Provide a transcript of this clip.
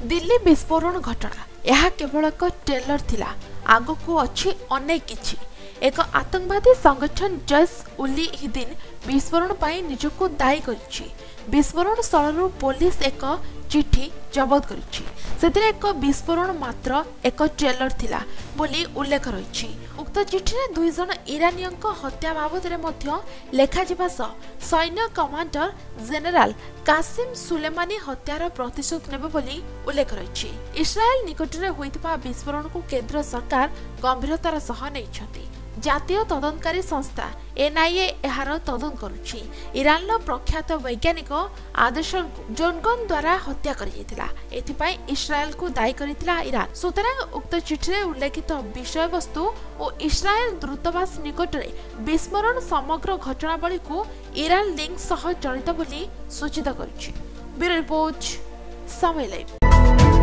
दिल्ली विस्फोरण घटना यह केवल एक ट्रेलर थिला आगो को अच्छी अनेक किछि। एक आतंकवादी संगठन जैश उल हिंद विस्फोरण पर निजको दायी करिछि। विस्फोरण स्थल पुलिस एक चिठी जबत करिछि। सेतिरे एक विस्फोरण मात्र एक ट्रेलर थिला बोली उल्लेख रहिछि। उक्त चिठी रे 2 जन इरानियन हत्या बाबद रे मध्य लेखा जिबा सैन्य कमांडर जनरल कासिम सुलेमानी हत्यार प्रतिशोध नेबे बोली उल्लेख रहिछि। इस्राएल निकट रे होइतबा विस्फोरण को केंद्र सरकार गंभीरतार सह नैछथि। जातीय तदनकारी संस्था एनआईए एहार तदन करुछि। ईरान प्रख्यात वैज्ञानिक आदर्शन जोनगन द्वारा हत्या करियैतिला। एथिपाई इस्राएल को दायी करितिला ईरान। सुतरां उक्त चिठी रे उल्लेखित विषय वस्तु और इस्राएल दूतावास निकट रे विस्फोरण समग्र घटनावली को ईरान लिंक सह जड़ित बोली सूचित करिछि। Bureau report Samay live.